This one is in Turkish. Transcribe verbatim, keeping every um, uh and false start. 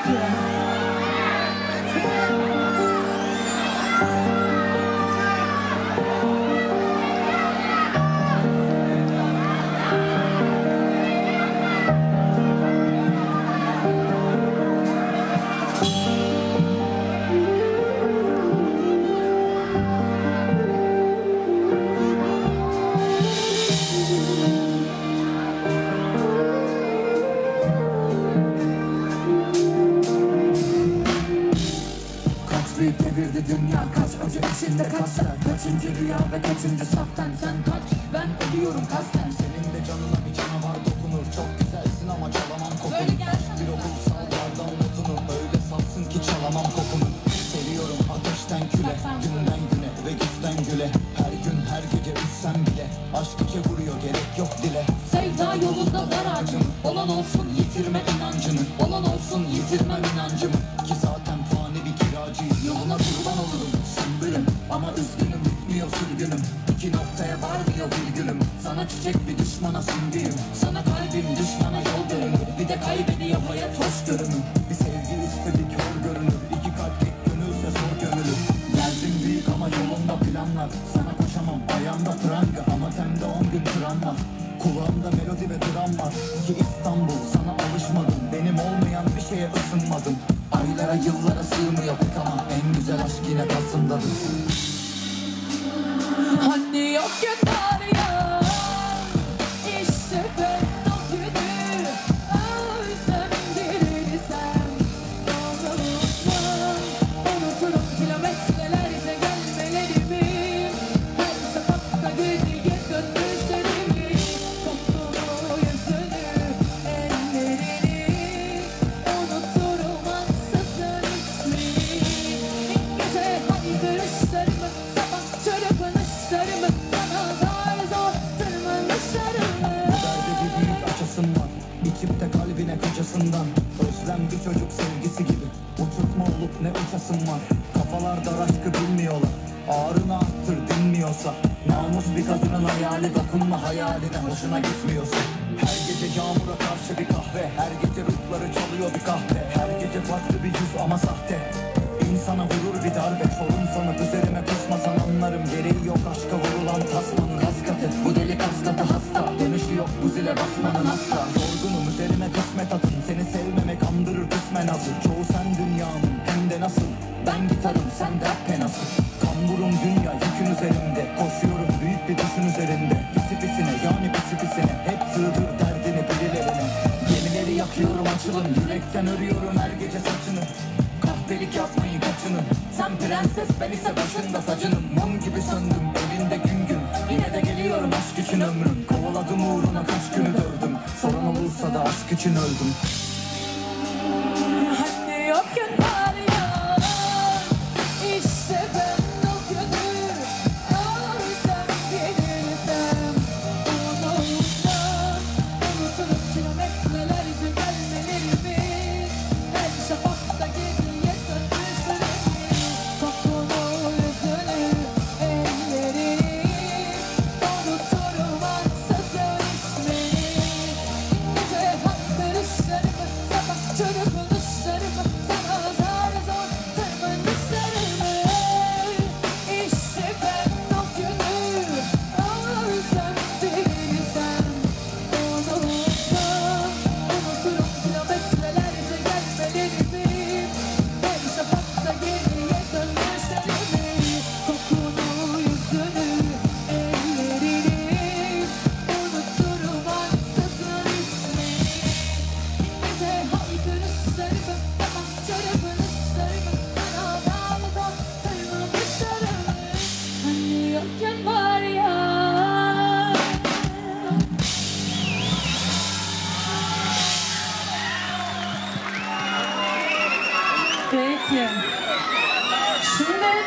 Devirdi dünya kaç acı içinde kaçlar. Kaçıncı rüya ve kaçıncı saften sen kaç. Ben ölüyorum kasten. Senin de canına bir canavar dokunur. Çok güzelsin ama çalamam kokunu. Bir okulsal yardan notunum. Öyle safsın ki çalamam kokunu. Seviyorum ateşten küle, günden güne ve güçten güle. Her gün her gece üssem bile aşk içe vuruyor, gerek yok dile. Sevda yolunda dar ağacım. Olan olsun yitirme inancını. Olan olsun yitirmem inancımı. Ki zaten fani bir kiracıyım. Yoluna kurban olurum sümbülüm. Ama üzgünüm bitmiyor sürgünüm. İki noktaya varmıyor virgülüm. Sana çiçek bir düşmana sümbüyüm. Sana kalbim düşmana yol görünür. Bir de kaybediyor hayat hoş görünür. Bir sevgi istedik hor görünür. İki kalp tek gönülse zor gömülür. Derdim büyük ama yolunda planlar. Sana koşamam ayağımda pranga. Ama temde on gün travma. Kulağımda melodi ve dram var. Ki İstanbul sana alışmadım. Benim olmayan bir şeye ısınmadım. Aylara yıllara sığmıyor pek ama en güzel aşk yine Kasım'dadır. Hani yok günler ya, işte ben o günü özlem dilirsem. Yolculuğumdan unuturum kilometrelerce gelmelerimi. Her sokakta geriye dönmüşlerimi. Koktuğu yüzünü, ellerini unuturum ansızın ismini. Gece haykırışlarımı, sabah çırpınışlarımı, sana zar zor tırmanışlarımı. Bu derde bir büyük açasım var. İçip de kalbine kaçasından. Özlem bir çocuk sevgisi gibi. Uçurtma olup ne uçasım var. Kafalar dar aşkı bilmiyorlar. Ağrını arttır dinmiyorsa. Namus bir kadının hayali, dokunma hayaline hoşuna gitmiyorsa. Her gece yağmura karşı bir kahve. Her gece ruhları çalıyor bir kahve. Her gece farklı bir yüz ama sahte. İnsana vurur bir darbe. Sorun sanıp üzerime kusmasan anlarım. Gereği yok aşka vurulan tasmanın kaskatı. Bu deli kaskatı hasta. Dönüşü yok bu zile basmanın asla. Yorgunum üzerime kısmet atın. Seni sevmemek andırır kısmen azı. Çoğu sen dünyamın hem de nasıl. Ben gitarım sen rap penası. Kamburum dünya yükün üzerinde. Koşuyorum büyük bir düşün üzerinde. Pisi pisine yani pisi pisine. Hep sığdır derdini birilerine. Gemileri yakıyorum açılın. Yürekten örüyorum her gece saçını. Kahpelik yapmayın kaçının. Sen prenses ben ise başında saçının. Mum gibi söndüm elinde gün gün. Yine de geliyorum aşk için ömrüm. Kovaladım uğruna kaç günü dövdüm. Soran olursa da aşk için öldüm. Hani yok günler ya, işte ben o günü özlem dilirsem. Onunla unuturum kilometrelerce gelmelerimi. Her şafakta geriye dönmüşlerimi. Kokulu yüzünü, ellerini unuturum ansızın ismini. Gece haykırışlarımı, sabah çırpınışlarımı, sana zar zor tırmanışlarımı. İşte ben o günü özlem dilirsem. Onunla unuturum kilometrelerce gelmelerimi. Her şafakta geriye dönmüşlerimi. Kokulu yüzünü, ellerini unuturum ansızın ismini. Gece haykırışlarımı, sabah çırpınışlarımı, sana zar zor tırmanışlarımı. Hani yokken var ya. Peki. Şimdi